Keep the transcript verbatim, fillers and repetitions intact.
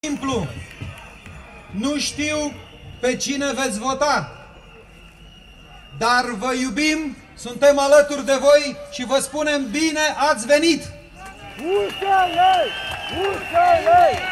Simplu. Nu știu pe cine veți vota, dar vă iubim, suntem alături de voi și vă spunem bine ați venit! U S L! U S L!